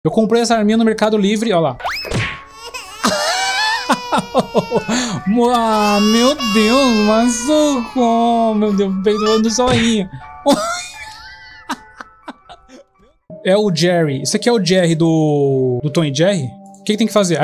Eu comprei essa arminha no Mercado Livre, ó lá. Ah, meu Deus, mas socorro, meu Deus, peito do zoinho. É o Jerry. Isso aqui é o Jerry do Tom e Jerry? O que tem que fazer?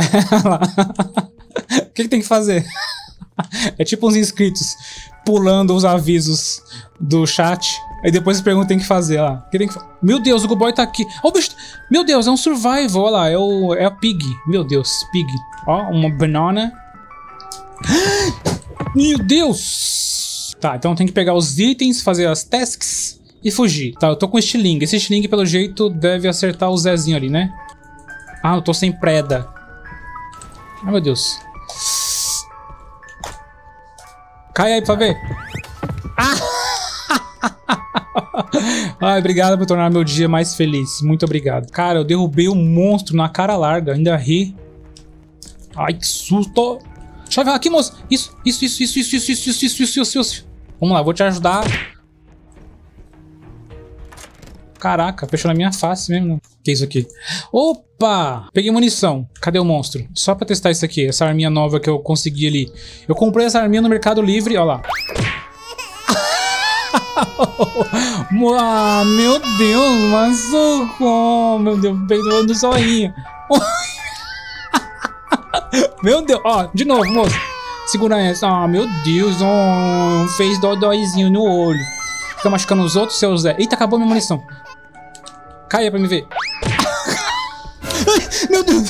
O que tem que fazer? É tipo uns inscritos pulando os avisos do chat. Aí depois pergunta o que tem que fazer lá. O que tem que Meu Deus, o Good Boy tá aqui. Ó, o bicho. Meu Deus, é um survival. Olha lá, é a pig. Meu Deus, pig. Ó, uma banana. Meu Deus. Tá, então tem que pegar os itens, fazer as tasks e fugir. Tá, eu tô com estilingue. Esse estilingue, pelo jeito, deve acertar o Zezinho ali, né? Ah, eu tô sem preda. Ah, meu Deus. Cai aí pra ver. Ai, obrigado por tornar meu dia mais feliz. Muito obrigado. Cara, eu derrubei um monstro na cara larga. Ainda ri. Ai, que susto. Deixa eu ver aqui, moço. Isso. Vamos lá, vou te ajudar. Caraca, fechou na minha face mesmo. Não. Que é isso aqui? Opa! Peguei munição. Cadê o monstro? Só pra testar isso aqui. Essa arminha nova que eu consegui ali. Eu comprei essa arminha no Mercado Livre. Ó lá. Ah, meu Deus, mas socorro, meu Deus, peito do zoinho. Meu Deus, ó, de novo, moço. Segura essa. Ah, meu Deus, fez dóizinho no olho. Fica machucando os outros, seu Zé. Eita, acabou minha munição. Caia pra me ver. Ai, meu Deus.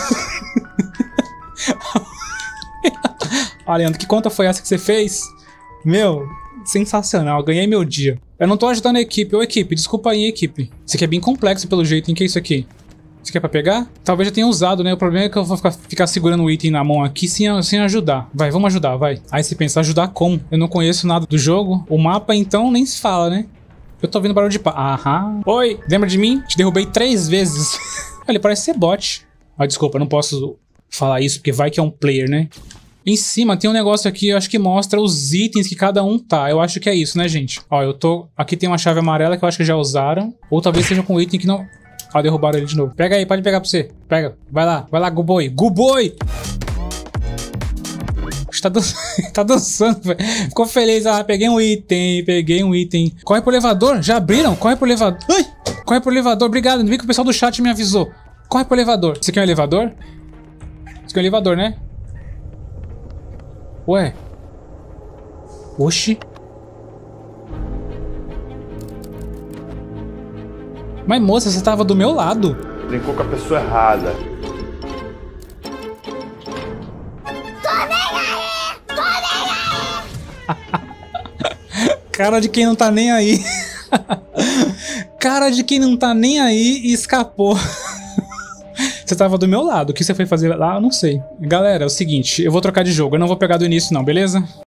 Ah, Leandro, que conta foi essa que você fez? Meu, sensacional, ganhei meu dia. Eu não tô ajudando a equipe. Ô, equipe, desculpa aí, equipe. Isso aqui é bem complexo pelo jeito, hein? Que é isso aqui? Isso aqui é pra pegar? Talvez já tenha usado, né? O problema é que eu vou ficar segurando o item na mão aqui sem ajudar. Vai, vamos ajudar, vai. Aí você pensa, ajudar como? Eu não conheço nada do jogo. O mapa, então, nem se fala, né? Eu tô ouvindo barulho de pá. Aham. Oi, lembra de mim? Te derrubei 3 vezes. Ele parece ser bot. Ah, desculpa, eu não posso falar isso, porque vai que é um player, né? Em cima tem um negócio aqui, eu acho que mostra os itens que cada um tá. Eu acho que é isso, né, gente? Ó, eu tô... Aqui tem uma chave amarela que eu acho que já usaram. Ou talvez seja com um item que não... Ó, derrubaram ele de novo. Pega aí, pode pegar pra você. Pega, vai lá, Good Boy. Good Boy! Tá dançando, velho. Ficou feliz. Ah, peguei um item. Corre pro elevador. Já abriram? Corre pro elevador. Ai! Corre pro elevador. Obrigado. Ainda bem que o pessoal do chat me avisou. Corre pro elevador. Você quer um elevador? Você quer um elevador, né? Ué? Oxi. Mas moça, você tava do meu lado. Brincou com a pessoa errada. Cara de quem não tá nem aí. Cara de quem não tá nem aí e escapou. Você tava do meu lado. O que você foi fazer lá? Eu não sei. Galera, é o seguinte. Eu vou trocar de jogo. Eu não vou pegar do início não, beleza?